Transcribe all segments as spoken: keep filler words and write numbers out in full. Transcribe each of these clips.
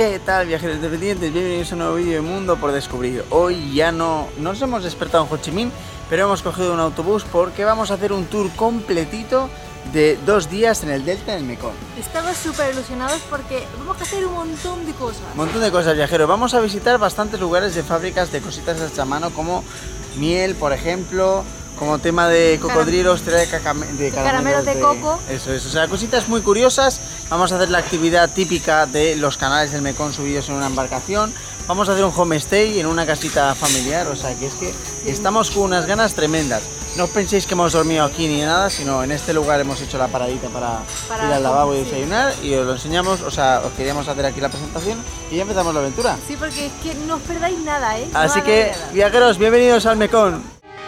¿Qué tal, viajeros independientes? Bienvenidos a un nuevo vídeo de Mundo por Descubrir. Hoy ya no nos hemos despertado en Ho Chi Minh, pero hemos cogido un autobús porque vamos a hacer un tour completito de dos días en el delta del Mekong. Estamos súper ilusionados porque vamos a hacer un montón de cosas. Un montón de cosas, viajeros. Vamos a visitar bastantes lugares de fábricas de cositas hechas a mano, como miel, por ejemplo, como tema de cocodrilos, de, caramelos de caramelos de, de coco. Eso es, o sea, cositas muy curiosas. Vamos a hacer la actividad típica de los canales del Mekong subidos en una embarcación. Vamos a hacer un homestay en una casita familiar, o sea que es que sí. Estamos con unas ganas tremendas. No os penséis que hemos dormido aquí ni nada, sino en este lugar hemos hecho la paradita para, para ir al lavabo y desayunar, y os lo enseñamos, o sea, os queríamos hacer aquí la presentación y ya empezamos la aventura. Sí, porque es que no os perdáis nada, ¿eh? Así no que, nada. Viajeros, bienvenidos al Mekong.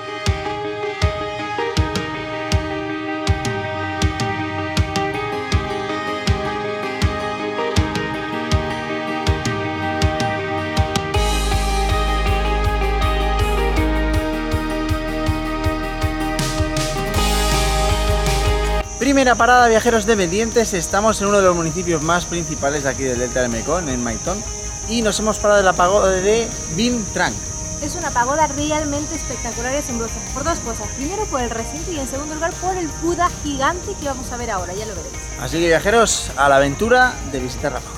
Primera parada, viajeros dependientes. Estamos en uno de los municipios más principales de aquí del delta del Mekong, en Mai Thon, y nos hemos parado en la pagoda de Vinh Trang. Es una pagoda realmente espectacular y asombrosa por dos cosas. Primero por el recinto y en segundo lugar por el Buda gigante que vamos a ver ahora, ya lo veréis. Así que, viajeros, a la aventura de visitar la pagoda.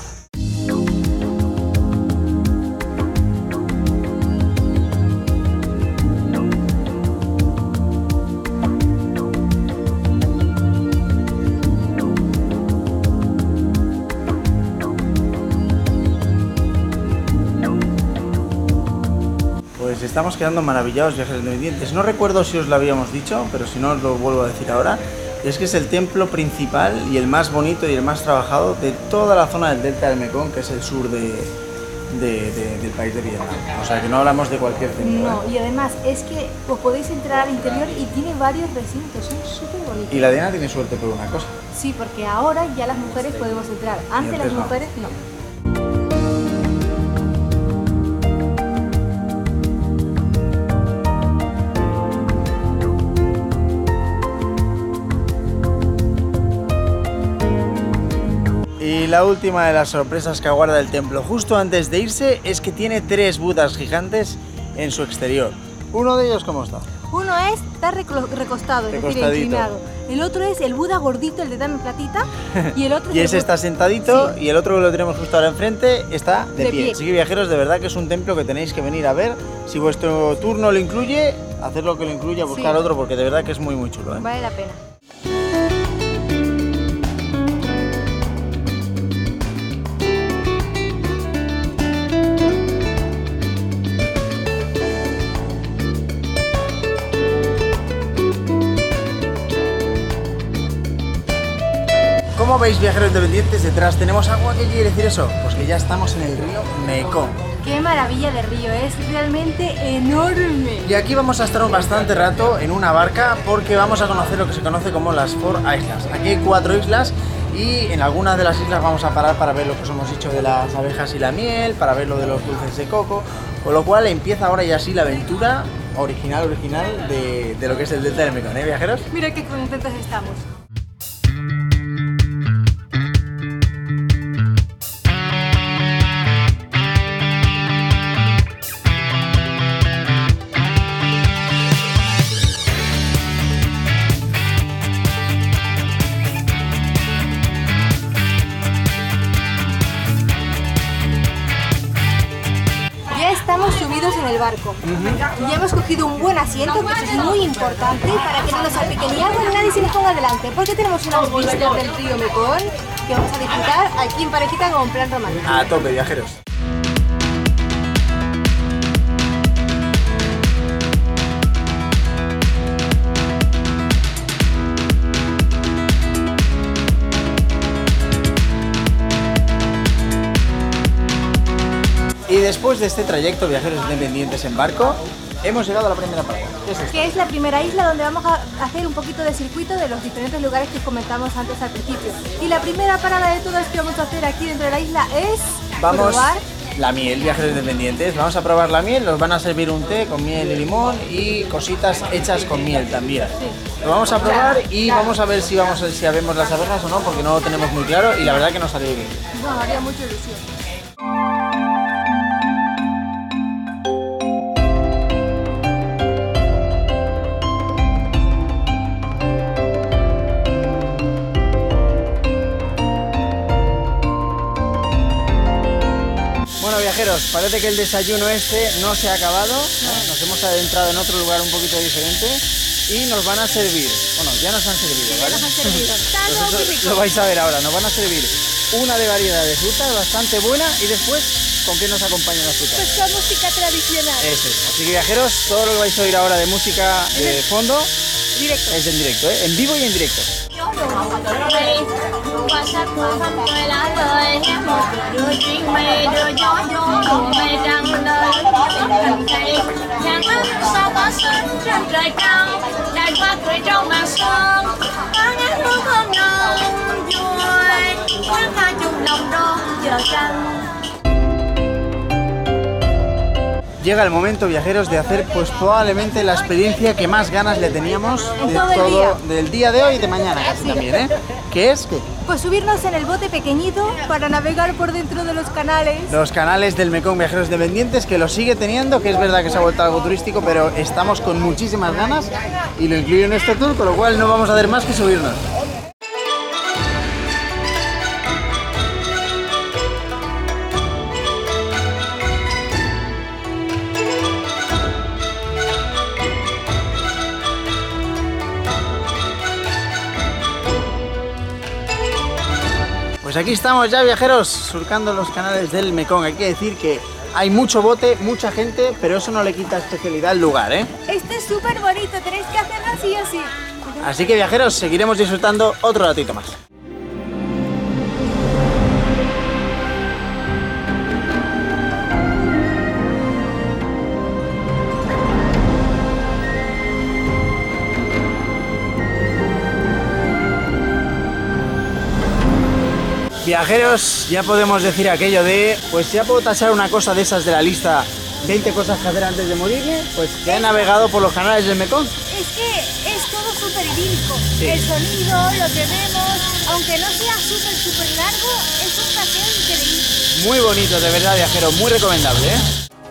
Pues estamos quedando maravillados, viajeros independientes. No recuerdo si os lo habíamos dicho, pero si no os lo vuelvo a decir ahora. Es que es el templo principal y el más bonito y el más trabajado de toda la zona del delta del Mekong, que es el sur de, de, de, del país de Vietnam. O sea que no hablamos de cualquier templo. No, ¿eh? Y además es que os podéis entrar al interior y tiene varios recintos, son súper bonitos. Y la Diana tiene suerte por una cosa. Sí, porque ahora ya las mujeres podemos entrar. Antes, antes las no. mujeres no. Y la última de las sorpresas que aguarda el templo justo antes de irse es que tiene tres budas gigantes en su exterior. Uno de ellos, ¿cómo está? Uno es, está recostado, es decir, inclinado. El otro es el Buda gordito, el de dame platita. Y el otro y es ese el... está sentadito, sí. Y el otro que lo tenemos justo ahora enfrente está de, de pie. pie. Así que, viajeros, de verdad que es un templo que tenéis que venir a ver. Si vuestro turno lo incluye, hacer lo que lo incluya, buscar sí. otro, porque de verdad que es muy muy chulo, ¿eh? Vale la pena. Como veis, viajeros independientes, detrás tenemos agua. ¿Qué quiere decir eso? Pues que ya estamos en el río Mekong. ¡Qué maravilla de río! Es realmente enorme. Y aquí vamos a estar bastante rato en una barca porque vamos a conocer lo que se conoce como las Four Islands. Aquí hay cuatro islas y en algunas de las islas vamos a parar para ver lo que os hemos dicho de las abejas y la miel, para ver lo de los dulces de coco, con lo cual empieza ahora ya sí la aventura original, original de, de lo que es el delta del Mekong, ¿eh, viajeros? Mira qué contentos estamos. Estamos subidos en el barco. Uh-huh. Y hemos cogido un buen asiento, que eso es muy importante para que no nos salpique ni agua ni nadie se nos ponga delante, porque tenemos unas vistas del río Mekong que vamos a disfrutar aquí en parejita como en plan romántico. A tope, viajeros. Y después de este trayecto, viajeros independientes en barco, hemos llegado a la primera parada. ¿Qué es, que es la primera isla donde vamos a hacer un poquito de circuito de los diferentes lugares que comentamos antes al principio. Y la primera parada de todas que vamos a hacer aquí dentro de la isla es vamos probar la miel, viajeros independientes. Vamos a probar la miel, nos van a servir un té con miel y limón y cositas hechas con miel también. Sí. Lo vamos a probar y claro. vamos a ver si vamos a, si vemos las abejas o no, porque no lo tenemos muy claro y la verdad que nos salió bien. No, haría mucha ilusión. parece que el desayuno este no se ha acabado, ¿eh? Nos hemos adentrado en otro lugar un poquito diferente y nos van a servir, bueno, ya nos han servido, ¿vale? Ya nos han servido, está todo muy rico. Lo vais a ver ahora, nos van a servir una de variedad de frutas bastante buena y después, ¿con qué nos acompañan las frutas? Pues con música tradicional. Eso es. Así que viajeros, todo lo que vais a oír ahora de música de fondo Directo. es en directo, ¿eh? En vivo y en directo. Llega el momento, viajeros, de hacer pues probablemente la experiencia que más ganas le teníamos de todo el todo, día. del día de hoy y de mañana casi también, ¿eh? ¿Qué es? ¿Qué? Pues subirnos en el bote pequeñito para navegar por dentro de los canales. Los canales del Mekong Viajeros Independientes, que lo sigue teniendo, que es verdad que se ha vuelto algo turístico, pero estamos con muchísimas ganas y lo incluyo en este tour, con lo cual no vamos a hacer más que subirnos. Pues aquí estamos ya, viajeros, surcando los canales del Mekong. Hay que decir que hay mucho bote, mucha gente, pero eso no le quita especialidad al lugar, ¿eh? Este es súper bonito, tenéis que hacerlo así o así. Así que, viajeros, seguiremos disfrutando otro ratito más. Viajeros, ya podemos decir aquello de, pues ya puedo tachar una cosa de esas de la lista, veinte cosas que hacer antes de morirme, pues ya he navegado por los canales del Mekong. Es que es todo súper idílico. Sí. El sonido, lo que vemos, aunque no sea súper, súper largo, es un paseo increíble. Muy bonito, de verdad, viajero, muy recomendable, ¿eh?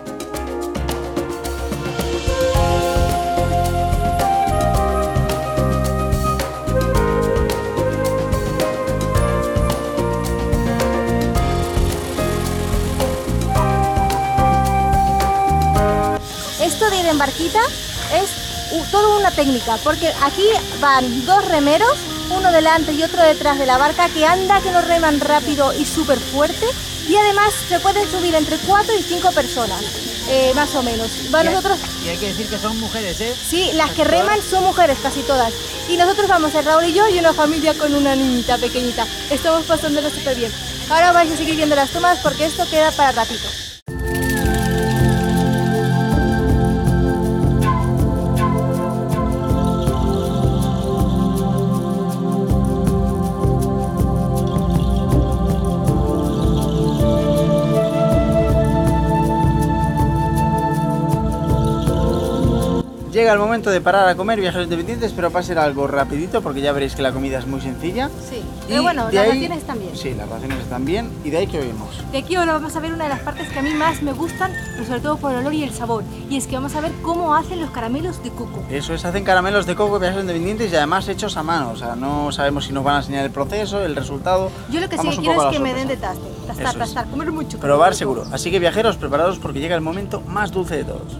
Esto de ir en barquita es u- toda una técnica, porque aquí van dos remeros, uno delante y otro detrás de la barca, que anda, que nos reman rápido y súper fuerte, y además se pueden subir entre cuatro y cinco personas, eh, más o menos. Va nosotros, Y hay que decir que son mujeres, ¿eh? sí, las que reman son mujeres, casi todas. Y nosotros vamos, el Raúl y yo, y una familia con una niñita pequeñita. Estamos pasándolo súper bien. Ahora vais a seguir viendo las tomas porque esto queda para ratito. Llega el momento de parar a comer, viajeros independientes, pero va a ser algo rapidito porque ya veréis que la comida es muy sencilla. Sí, Y pero bueno, de las ahí- raciones también. Sí, las raciones están bien. ¿Y de ahí qué oímos? De aquí ahora vamos a ver una de las partes que a mí más me gustan, pero sobre todo por el olor y el sabor. Y es que vamos a ver cómo hacen los caramelos de coco. Eso es, hacen caramelos de coco, viajeros independientes, y además hechos a mano. O sea, no sabemos si nos van a enseñar el proceso, el resultado. Yo lo que sí Vamos que un quiero poco a es la que me den de sorpresa. taste, tastar, Eso es. tastar, comer mucho. Probar comer seguro. Así que, viajeros, preparados porque llega el momento más dulce de todos.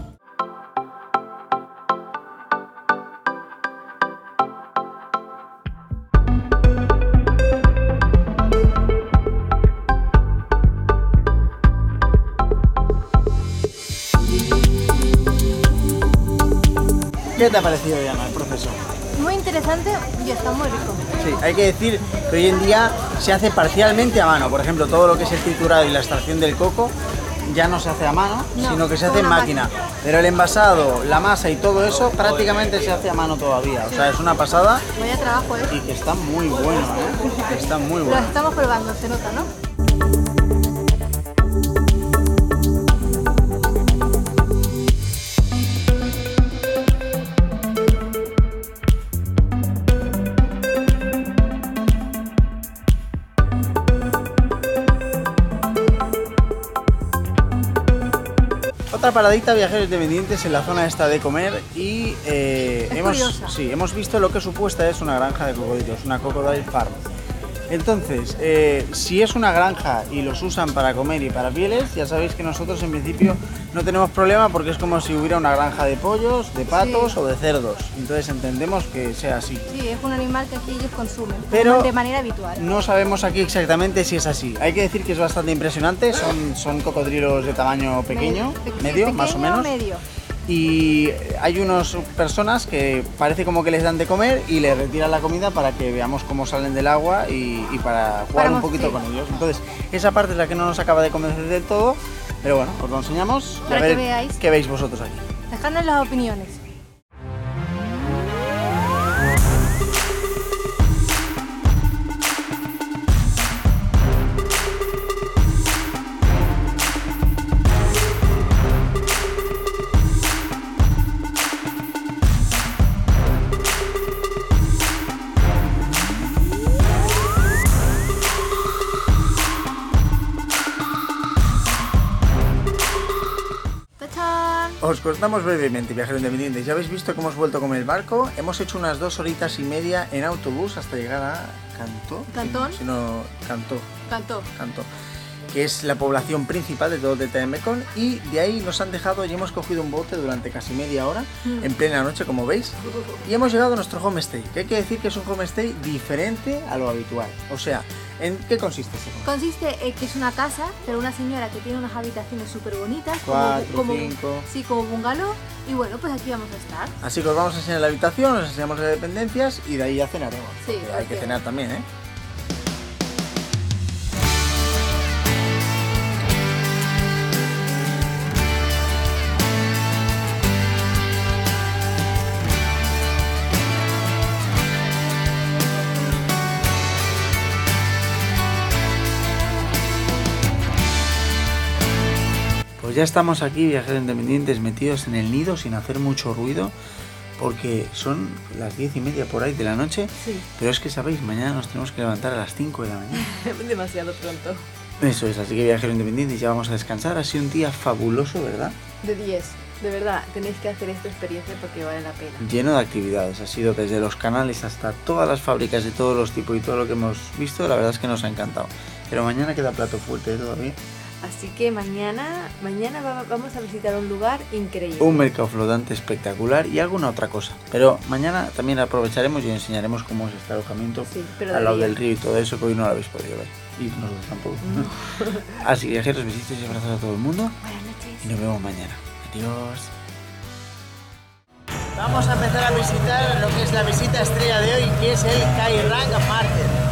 ¿Qué te ha parecido, Diana, el proceso? Muy interesante y está muy rico. Sí, hay que decir que hoy en día se hace parcialmente a mano. Por ejemplo, todo lo que es el triturado y la extracción del coco ya no se hace a mano, No, sino que se con hace en una máquina. Pero el envasado, la masa y todo eso prácticamente se hace a mano todavía. O sea, es una pasada Vaya trabajo, ¿eh? y que está muy bueno, ¿eh? Está muy Lo bueno. estamos probando, se nota, ¿no? Otra paradita, viajeros independientes, en la zona esta de comer y eh, Es hemos, curiosa. sí, hemos visto lo que supuesta es una granja de cocodrilos, una crocodile farm. Entonces, eh, si es una granja y los usan para comer y para pieles, ya sabéis que nosotros en principio no tenemos problema porque es como si hubiera una granja de pollos, de patos sí. o de cerdos. Entonces entendemos que sea así. Sí, es un animal que aquí ellos consumen, pero de manera habitual. No sabemos aquí exactamente si es así. Hay que decir que es bastante impresionante, son, son cocodrilos de tamaño pequeño, medio, medio pequeño, más o menos. Medio. Y hay unas personas que parece como que les dan de comer y les retiran la comida para que veamos cómo salen del agua y, y para jugar para un poquito con ellos. Entonces, esa parte es la que no nos acaba de convencer del todo, pero bueno, os lo enseñamos y para a ver que veáis. Qué veis vosotros aquí. Dejadnos las opiniones. Os contamos brevemente, viajeros independientes. Ya habéis visto que hemos vuelto con el barco. Hemos hecho unas dos horitas y media en autobús hasta llegar a Cantó. ¿Cantón? Si no, Cantó. Cantó. Cantó. Que es la población principal de todo el delta del Mekong. Y de ahí nos han dejado y hemos cogido un bote durante casi media hora, mm. en plena noche, como veis. Y hemos llegado a nuestro homestay. Que hay que decir que es un homestay diferente a lo habitual. O sea, ¿en qué consiste ese homestay? Consiste en que es una casa, pero una señora que tiene unas habitaciones súper bonitas. Cuatro, como, cinco. Como, sí, como bungalow. Y bueno, pues aquí vamos a estar. Así que os vamos a enseñar la habitación, os enseñamos las dependencias y de ahí ya cenaremos. Sí, hay que cenar también, ¿eh? Ya estamos aquí, viajeros independientes, metidos en el nido sin hacer mucho ruido, porque son las diez y media por ahí de la noche, sí. Pero es que sabéis, mañana nos tenemos que levantar a las cinco de la mañana. Demasiado pronto. Eso es, así que viajeros independientes, ya vamos a descansar. Ha sido un día fabuloso, ¿verdad? De diez, de verdad, tenéis que hacer esta experiencia porque vale la pena. Lleno de actividades, ha sido desde los canales hasta todas las fábricas de todos los tipos y todo lo que hemos visto, la verdad es que nos ha encantado. Pero mañana queda plato fuerte ¿eh? Todavía. Así que mañana, mañana va, vamos a visitar un lugar increíble. Un mercado flotante espectacular y alguna otra cosa. Pero mañana también aprovecharemos y enseñaremos cómo es este alojamiento sí, al lado del río y todo eso, que hoy no lo habéis podido ver. Y nosotros tampoco. No. Así que viajeros, besitos y abrazos a todo el mundo. Buenas noches. Y nos vemos mañana. Adiós. Vamos a empezar a visitar lo que es la visita estrella de hoy, que es el Kai Rang Market.